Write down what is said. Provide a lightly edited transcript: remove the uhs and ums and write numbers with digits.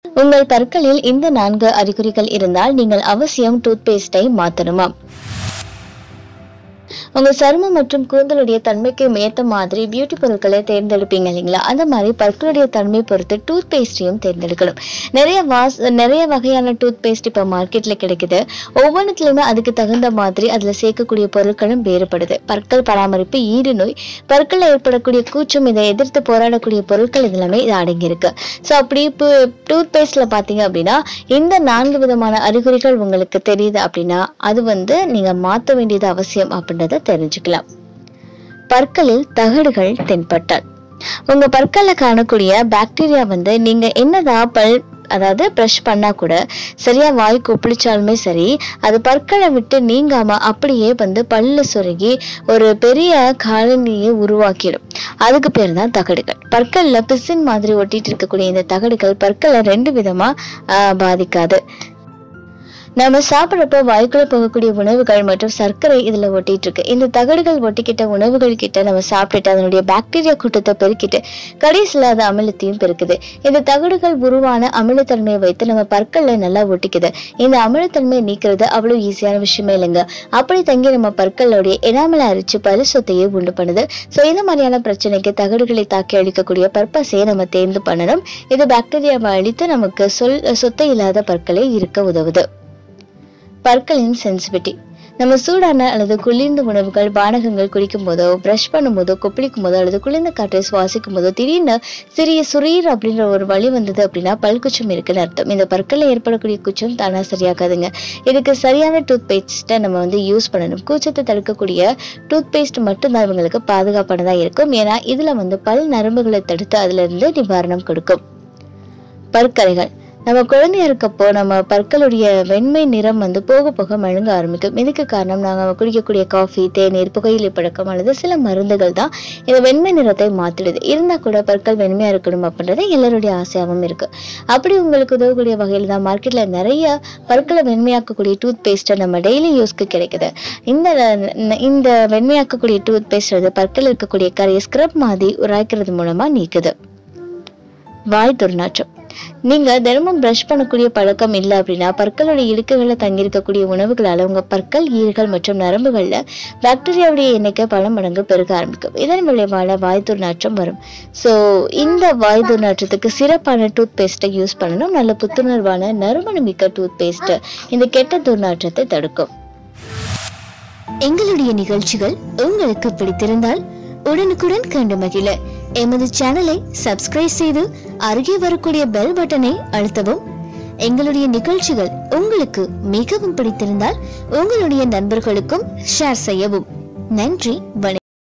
உங்கள் பற்களில் இந்த 4 அறிகுறிகள் இருந்தால் நீங்கள் அவசியம் டூத் பேஸ்டை மாற்றணுமா? உங்க சருமம் மற்றும் கூந்தலுடைய தன்மைக்கு ஏற்ற மாதிரி பியூட்டி பொருட்களை தேர்ந்தெடுப்பீங்க இல்லைங்களா? அந்த மாதிரி பற்களுடைய தன்மை பொறுத்து டூத் பேஸ்டையும் தேர்ந்தெடுக்கணும். நிறைய வகையான டூத் பேஸ்ட் இப்போ மார்க்கெட்ல கிடைக்குது. ஒவ்வொன்றுத்துலையுமே அதுக்கு தகுந்த மாதிரி அதுல சேர்க்கக்கூடிய பொருட்களும் வேறுபடுது. பற்கள் பராமரிப்பு, ஈடு நோய், பற்கள் ஏற்படக்கூடிய கூச்சம், இதை எதிர்த்து போராடக்கூடிய பொருட்கள் இதெல்லாமே இது அடங்கியிருக்கு. ஸோ அப்படி டூத் பேஸ்ட்ல பாத்தீங்க அப்படின்னா இந்த 4 விதமான அறிகுறிகள் உங்களுக்கு தெரியுது அப்படின்னா அது நீங்க மாற்ற வேண்டியது அவசியம் அப்படின்றத தெரிஞ்சுக்கலாம். பற்களில் தகடுகள் தென்பட்டால் உங்க பற்கள்ல காணக்கூடிய பாக்டீரியா நீங்க என்னதான் அதாவது பிரஷ் பண்ணா கூட சரியா வாய் கொப்பளிச்சாலுமே சரி, அது பற்களை விட்டு நீங்காம அப்படியே பல்ல சொருகி ஒரு பெரிய காலனியை உருவாக்கிடும். அதுக்கு பேர் தான் தகடுகள். பற்கள்ல பிசின் மாதிரி ஒட்டிட்டு இருக்கக்கூடிய இந்த தகடுகள் பற்களை 2 விதமா பாதிக்காது. நம்ம சாப்பிட்றப்ப வாய்க்குள்ள போகக்கூடிய உணவுகள் மற்றும் சர்க்கரை இதுல ஒட்டிட்டு இருக்கு. இந்த தகடுகள் ஒட்டிக்கிட்ட உணவுகள் கிட்ட நம்ம சாப்பிட்டுட்டு அதனுடைய பாக்டீரியா கூட்டத்தை பெருக்கிட்டு கடைசியில அது அமிலத்தையும் பெருக்குது. இந்த தகடுகள் உருவான அமிலத்தன்மையை வைத்து நம்ம பற்கள்ல நல்லா ஒட்டிக்குது. இந்த அமிலத்தன்மையை நீக்கிறது அவ்வளவு ஈஸியான விஷயமே இல்லைங்க. அப்படி தங்கி நம்ம பற்களுடைய எனாமலை அரிச்சு பரிசுத்தையே உண்டு பண்ணுது. ஸோ இந்த மாதிரியான பிரச்சனைக்கு தகடுகளை தாக்கி அழிக்கக்கூடிய பர்பஸையே நம்ம தேர்ந்து பண்ணணும். இது பாக்டீரியாவை அழித்து நமக்கு சொத்தை இல்லாத பற்களை இருக்க உதவுது. பற்களின் சென்சிட்டிவிட்டி. நம்ம சூடான அல்லது குளிர்ந்த உணவுகள், பானகங்கள் குடிக்கும் போதோ, பிரஷ் பண்ணும் போதோ, கொப்பளிக்கும் போதோ அல்லது குளிர்ந்த காற்றை சுவாசிக்கும் போதோ திடீர்னு சிறிய சுரீர் அப்படின்ற ஒரு வலி வந்தது அப்படின்னா பல்குச்சம் இருக்குன்னு அர்த்தம். இந்த பற்களில் ஏற்படக்கூடிய குச்சம் தானா சரியாகாதுங்க. இதுக்கு சரியான டூத் பேஸ்ட்டை நம்ம யூஸ் பண்ணணும். கூச்சத்தை தடுக்கக்கூடிய டூத் பேஸ்ட் மட்டும்தான் இவங்களுக்கு பாதுகாப்பானதா இருக்கும். ஏன்னா இதுல பல் நரம்புகளை தடுத்து அதுல இருந்து நிவாரணம் கொடுக்கும். பற்கரைகள். நம்ம குழந்தையா இருக்கப்போ நம்ம பற்களுடைய வெண்மை நிறம் போக போக மழுங்க ஆரம்பிக்கும். இதுக்கு காரணம் நாங்க குடிக்கக்கூடிய காஃபி, தேநீர், புகையிலை பழக்கம் அல்லது சில மருந்துகள் தான் இந்த வெண்மை நிறத்தை மாத்திடுது. இருந்தா கூட பற்கள் வெண்மையா இருக்கணும் அப்படின்றது எல்லாருடைய ஆசையாகவும் இருக்கு. அப்படி உங்களுக்கு உதவக்கூடிய வகையில் தான் மார்க்கெட்ல நிறைய பற்களை வெண்மையாக்கக்கூடிய டூத் பேஸ்ட்டை நம்ம டெய்லி யூஸ்க்கு கிடைக்குது. இந்த வெண்மையாக்கக்கூடிய டூத் பேஸ்ட் பற்கள் இருக்கக்கூடிய கரையை ஸ்க்ரப் மாதிரி உராய்க்கிறது மூலமா நீக்குது. வாய் துர்நாற்றம். நீங்க தினமும் பிரஷ் பண்ணக்கூடிய பழக்கம் இல்லை அப்படின்னா பற்களுடைய இடுக்குகளை தங்கியிருக்கக்கூடிய உணவுகளால உங்க பற்கள், ஈறுகள் மற்றும் நரம்புகள்ல பாக்டீரியாவுடைய எண்ணிக்கை பல மடங்கு பெருக ஆரம்பிக்கும். இதன் விளைவால வாய் துர்நாற்றம் வரும். ஸோ இந்த வாய் துர்நாற்றத்துக்கு சிறப்பான டூத் பேஸ்ட்டை யூஸ் பண்ணணும். நல்ல புத்துணர்வான நறுமணமிக்க டூத் பேஸ்ட் இந்த கெட்ட துர்நாற்றத்தை தடுக்கும். எங்களுடைய நிகழ்ச்சிகள் உங்களுக்கு பிடித்திருந்தால் உடனுக்குடன் கண்டு மகிழ எமது சேனலை சப்ஸ்கிரைப் செய்து அருகே வரக்கூடிய பெல் பட்டனை அழுத்தவும். எங்களுடைய நிகழ்ச்சிகள் உங்களுக்கு மிகவும் பிடித்திருந்தால் உங்களுடைய நண்பர்களுக்கும் ஷேர் செய்யவும். நன்றி.